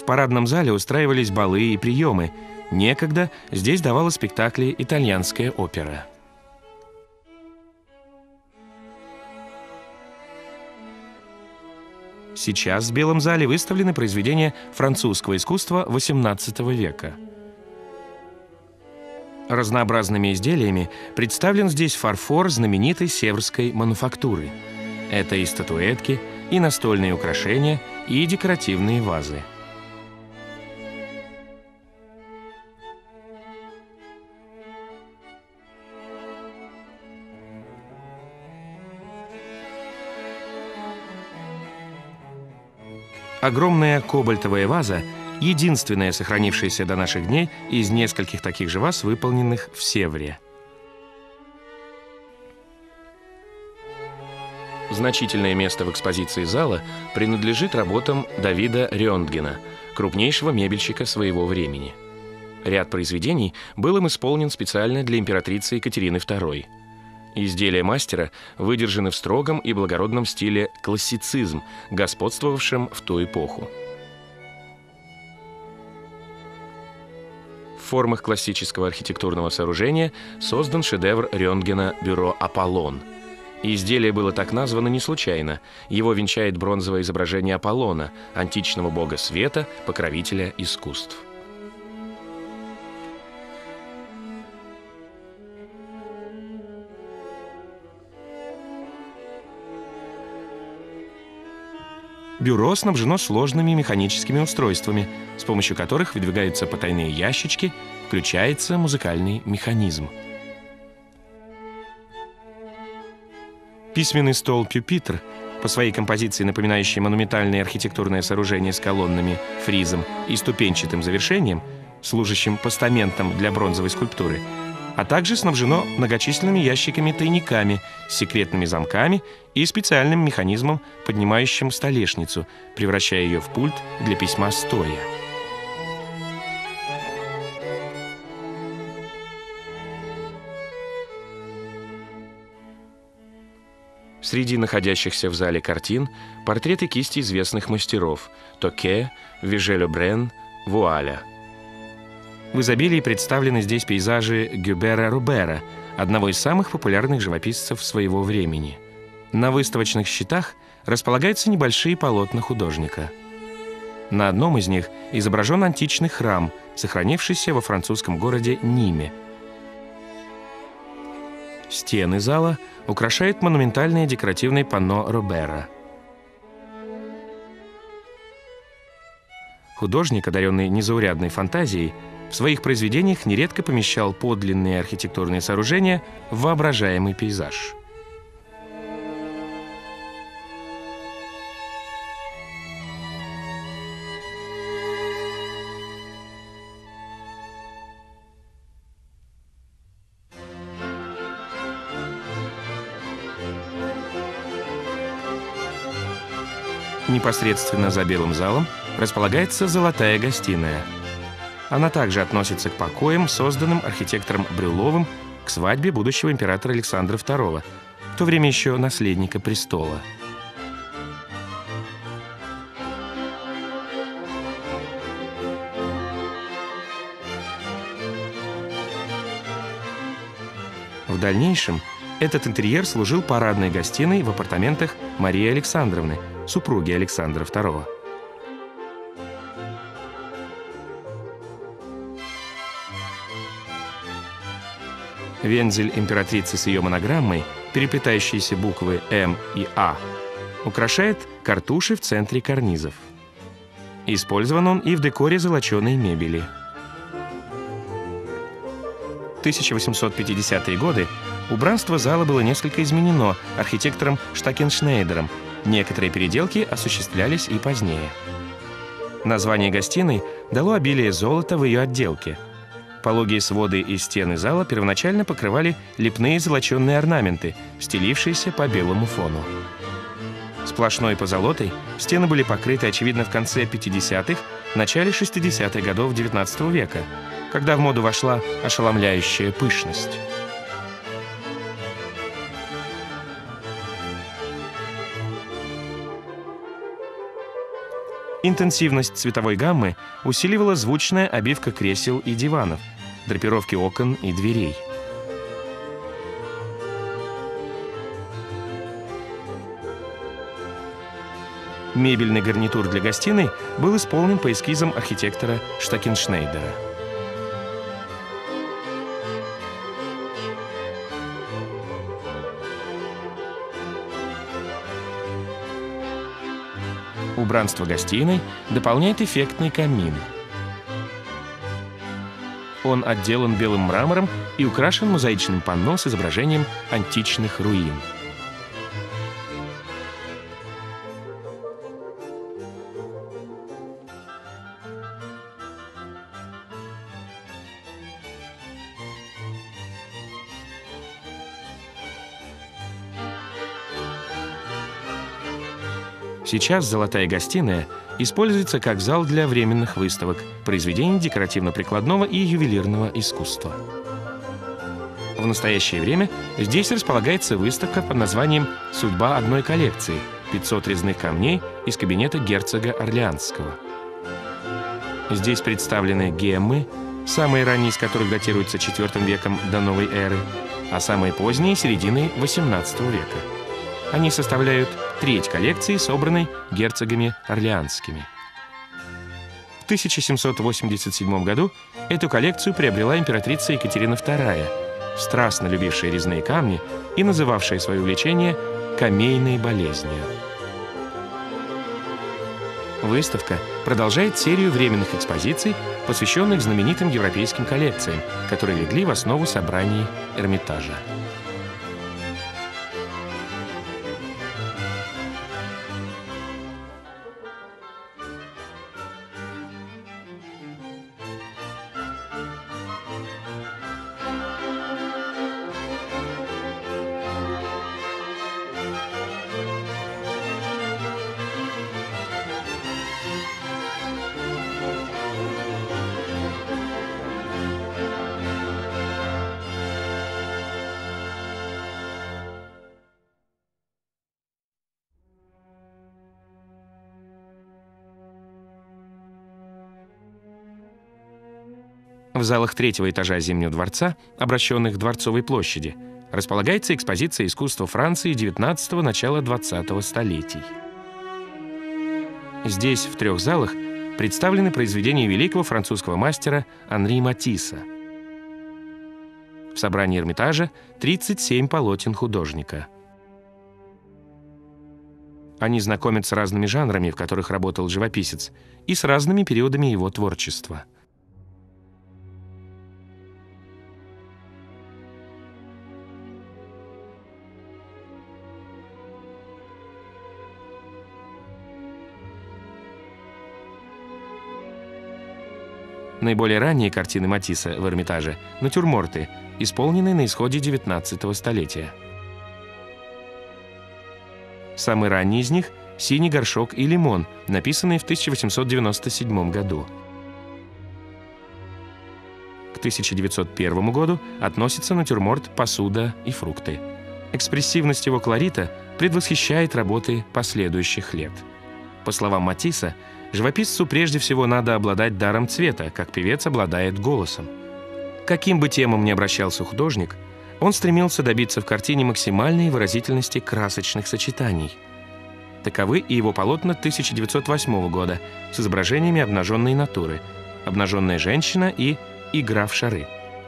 В парадном зале устраивались балы и приемы. Некогда здесь давала спектакли итальянская опера. Сейчас в Белом зале выставлены произведения французского искусства XVIII века. Разнообразными изделиями представлен здесь фарфор знаменитой севрской мануфактуры. Это и статуэтки, и настольные украшения, и декоративные вазы. Огромная кобальтовая ваза – единственная сохранившаяся до наших дней из нескольких таких же ваз, выполненных в Севре. Значительное место в экспозиции зала принадлежит работам Давида Рёнтгена, крупнейшего мебельщика своего времени. Ряд произведений был им исполнен специально для императрицы Екатерины II. Изделия мастера выдержаны в строгом и благородном стиле классицизм, господствовавшем в ту эпоху. В формах классического архитектурного сооружения создан шедевр Рёнтгена «Бюро Аполлон». Изделие было так названо не случайно. Его венчает бронзовое изображение Аполлона, античного бога света, покровителя искусств. Бюро снабжено сложными механическими устройствами, с помощью которых выдвигаются потайные ящички, включается музыкальный механизм. Письменный стол «Пюпитр», по своей композиции напоминающий монументальное архитектурное сооружение с колоннами, фризом и ступенчатым завершением, служащим постаментом для бронзовой скульптуры, а также снабжено многочисленными ящиками-тайниками с секретными замками и специальным механизмом, поднимающим столешницу, превращая ее в пульт для письма стоя. Среди находящихся в зале картин портреты кисти известных мастеров Токе, Виже-Лебрен, Вуаля. В изобилии представлены здесь пейзажи Гюбера Рубера, одного из самых популярных живописцев своего времени. На выставочных щитах располагаются небольшие полотна художника. На одном из них изображен античный храм, сохранившийся во французском городе Ниме. Стены зала украшает монументальное декоративное панно Робера. Художник, одаренный незаурядной фантазией, в своих произведениях нередко помещал подлинные архитектурные сооружения в воображаемый пейзаж. Непосредственно за Белым залом располагается золотая гостиная. Она также относится к покоям, созданным архитектором Брюловым к свадьбе будущего императора Александра II, в то время еще наследника престола. В дальнейшем этот интерьер служил парадной гостиной в апартаментах Марии Александровны, супруги Александра II. Вензель императрицы с ее монограммой, переплетающиеся буквы «М» и «А», украшает картуши в центре карнизов. Использован он и в декоре золоченой мебели. В 1850-е годы убранство зала было несколько изменено архитектором Штакеншнейдером. Некоторые переделки осуществлялись и позднее. Название гостиной дало обилие золота в ее отделке. Пологие своды и стены зала первоначально покрывали лепные золоченые орнаменты, стелившиеся по белому фону. Сплошной позолотой стены были покрыты, очевидно, в конце 50-х, начале 60-х годов XIX века, когда в моду вошла ошеломляющая пышность. Интенсивность цветовой гаммы усиливала звучная обивка кресел и диванов, драпировки окон и дверей. Мебельный гарнитур для гостиной был исполнен по эскизам архитектора Штакеншнейдера. Убранство гостиной дополняет эффектный камин. Он отделан белым мрамором и украшен мозаичным панно с изображением античных руин. Сейчас золотая гостиная используется как зал для временных выставок, произведений декоративно-прикладного и ювелирного искусства. В настоящее время здесь располагается выставка под названием «Судьба одной коллекции» — 500 резных камней из кабинета герцога Орлеанского. Здесь представлены геммы, самые ранние из которых датируются IV веком до новой эры, а самые поздние — серединой XVIII века. Они составляют треть коллекции, собранной герцогами Орлеанскими. В 1787 году эту коллекцию приобрела императрица Екатерина II, страстно любившая резные камни и называвшая свое увлечение камейной болезнью. Выставка продолжает серию временных экспозиций, посвященных знаменитым европейским коллекциям, которые легли в основу собраний Эрмитажа. В залах третьего этажа Зимнего дворца, обращенных к Дворцовой площади, располагается экспозиция искусства Франции XIX – начала XX столетий. Здесь, в 3 залах, представлены произведения великого французского мастера Анри Матисса. В собрании Эрмитажа 37 полотен художника. Они знакомят с разными жанрами, в которых работал живописец, и с разными периодами его творчества. Наиболее ранние картины Матисса в Эрмитаже — натюрморты, исполненные на исходе XIX столетия. Самый ранний из них — «Синий горшок и лимон», написанный в 1897 году. К 1901 году относится натюрморт «Посуда и фрукты». Экспрессивность его колорита предвосхищает работы последующих лет. По словам Матисса, живописцу прежде всего надо обладать даром цвета, как певец обладает голосом. Каким бы темам ни обращался художник, он стремился добиться в картине максимальной выразительности красочных сочетаний. Таковы и его полотна 1908 года с изображениями обнаженной натуры, обнаженная женщина и игра в шары.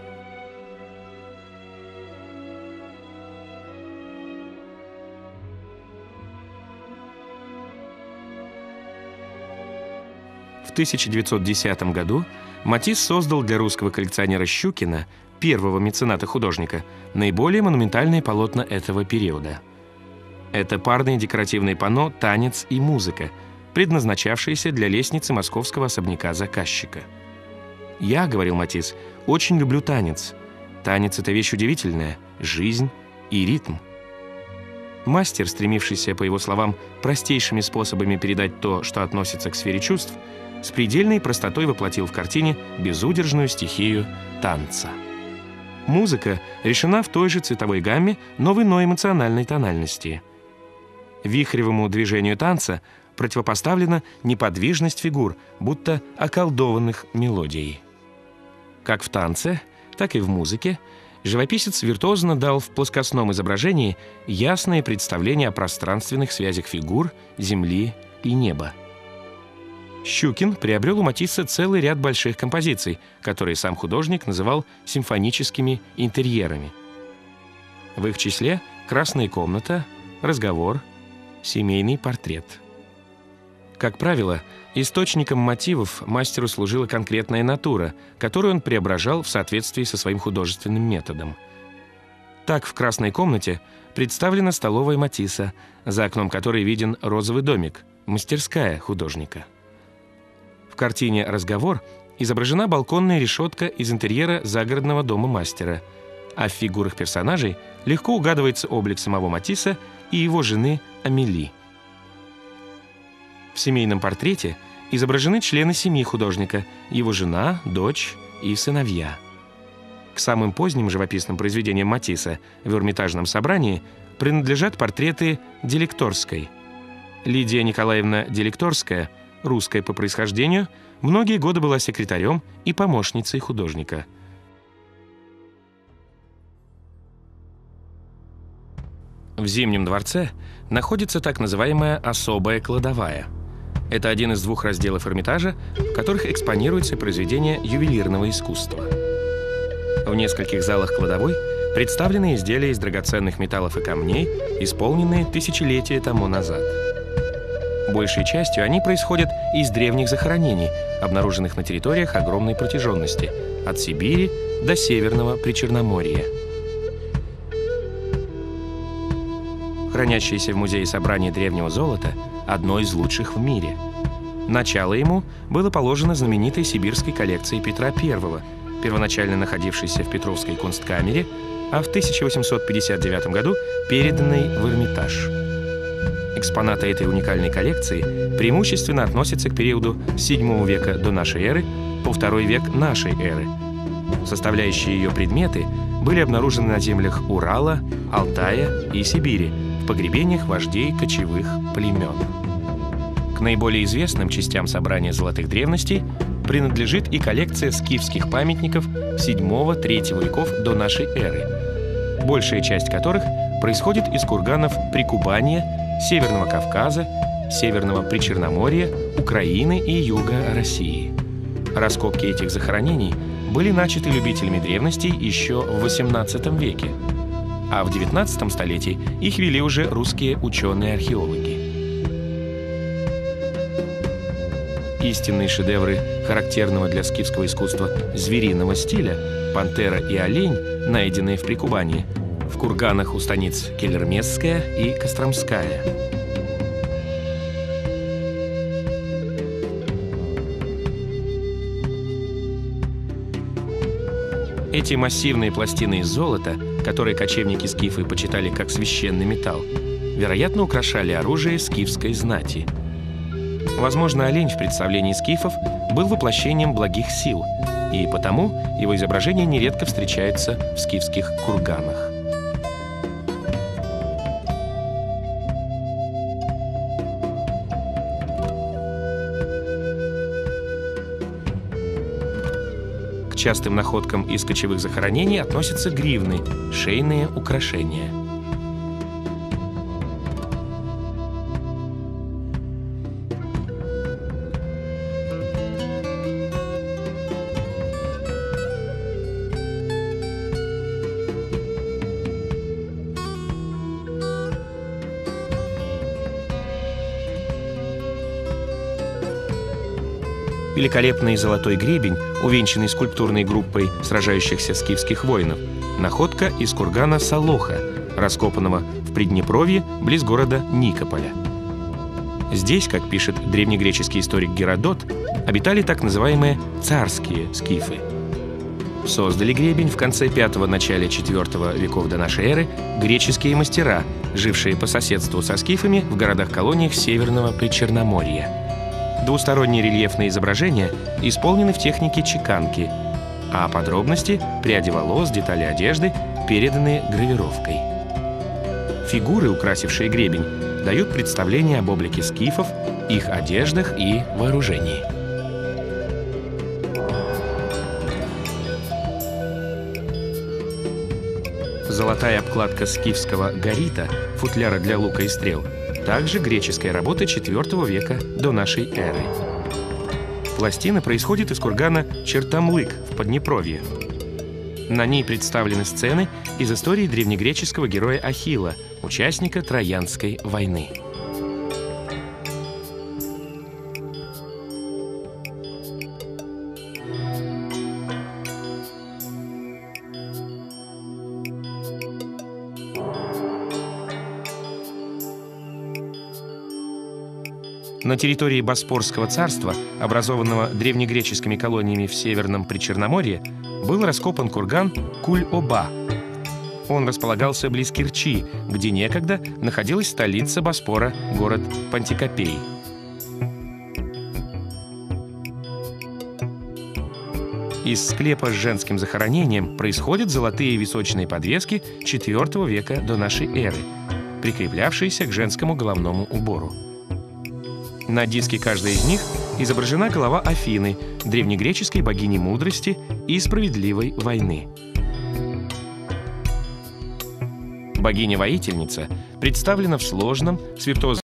В 1910 году Матисс создал для русского коллекционера Щукина, первого мецената художника, наиболее монументальные полотна этого периода. Это парные декоративные панно «Танец и музыка», предназначавшиеся для лестницы московского особняка заказчика. «Я, — говорил Матисс, — очень люблю танец. Танец — это вещь удивительная, жизнь и ритм». Мастер, стремившийся, по его словам, простейшими способами передать то, что относится к сфере чувств, с предельной простотой воплотил в картине безудержную стихию танца. Музыка решена в той же цветовой гамме, но в иной эмоциональной тональности. Вихревому движению танца противопоставлена неподвижность фигур, будто околдованных мелодией. Как в танце, так и в музыке живописец виртуозно дал в плоскостном изображении ясное представление о пространственных связях фигур, земли и неба. Щукин приобрел у Матисса целый ряд больших композиций, которые сам художник называл симфоническими интерьерами. В их числе «Красная комната», «Разговор», «Семейный портрет». Как правило, источником мотивов мастеру служила конкретная натура, которую он преображал в соответствии со своим художественным методом. Так, в «Красной комнате» представлена столовая Матисса, за окном которой виден розовый домик, мастерская художника. В картине «Разговор» изображена балконная решетка из интерьера загородного дома мастера, а в фигурах персонажей легко угадывается облик самого Матисса и его жены Амели. В «Семейном портрете» изображены члены семьи художника, его жена, дочь и сыновья. К самым поздним живописным произведениям Матисса в Эрмитажном собрании принадлежат портреты Делекторской. Лидия Николаевна Делекторская, русская по происхождению, многие годы была секретарем и помощницей художника. В Зимнем дворце находится так называемая особая кладовая. Это один из двух разделов Эрмитажа, в которых экспонируются произведения ювелирного искусства. В нескольких залах кладовой представлены изделия из драгоценных металлов и камней, исполненные тысячелетия тому назад. Большей частью они происходят из древних захоронений, обнаруженных на территориях огромной протяженности, от Сибири до Северного Причерноморья. Хранящееся в музее собрание древнего золота – одно из лучших в мире. Начало ему было положено знаменитой сибирской коллекцией Петра I, первоначально находившейся в Петровской кунсткамере, а в 1859 году переданной в Эрмитаж. Экспонаты этой уникальной коллекции преимущественно относятся к периоду с VII века до нашей эры по II век нашей эры. Составляющие ее предметы были обнаружены на землях Урала, Алтая и Сибири, в погребениях вождей кочевых племен. К наиболее известным частям собрания золотых древностей принадлежит и коллекция скифских памятников VII-III веков до нашей эры, большая часть которых происходит из курганов Прикубания, Северного Кавказа, Северного Причерноморья, Украины и юга России. Раскопки этих захоронений были начаты любителями древностей еще в XVIII веке, а в XIX столетии их вели уже русские ученые-археологи. Истинные шедевры характерного для скифского искусства звериного стиля «Пантера» и «Олень», найденные в Прикубании, в курганах у станиц Келлермесская и Костромская. Эти массивные пластины из золота, которые кочевники-скифы почитали как священный металл, вероятно, украшали оружие скифской знати. Возможно, олень в представлении скифов был воплощением благих сил, и потому его изображение нередко встречается в скифских курганах. К частым находкам из кочевых захоронений относятся гривны, шейные украшения. Великолепный золотой гребень, увенчанный скульптурной группой сражающихся скифских воинов, находка из кургана Солоха, раскопанного в Приднепровье близ города Никополя. Здесь, как пишет древнегреческий историк Геродот, обитали так называемые царские скифы. Создали гребень в конце V – начале IV веков до нашей эры греческие мастера, жившие по соседству со скифами в городах-колониях Северного Причерноморья. Двусторонние рельефные изображения исполнены в технике чеканки, а подробности, пряди волос, детали одежды переданы гравировкой. Фигуры, украсившие гребень, дают представление об облике скифов их одеждах и вооружении. Золотая обкладка скифского горита, футляра для лука и стрел, также греческая работа IV века до нашей эры. Пластина происходит из кургана Чертамлык в Поднепровье. На ней представлены сцены из истории древнегреческого героя Ахилла, участника Троянской войны. На территории Боспорского царства, образованного древнегреческими колониями в Северном Причерноморье, был раскопан курган Куль-Оба. Он располагался близ Керчи, где некогда находилась столица Боспора, город Пантикопей. Из склепа с женским захоронением происходят золотые височные подвески IV века до нашей эры, прикреплявшиеся к женскому головному убору. На диске каждой из них изображена голова Афины, древнегреческой богини мудрости и справедливой войны. Богиня-воительница представлена в сложном, с виртуозным